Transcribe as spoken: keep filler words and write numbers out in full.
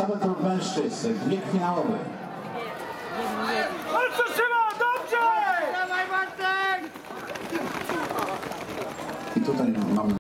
zawodów mężczyzn, dwie finałowe. Mocno trzyma, dobrze! Dawaj, Bartek! I tutaj mamy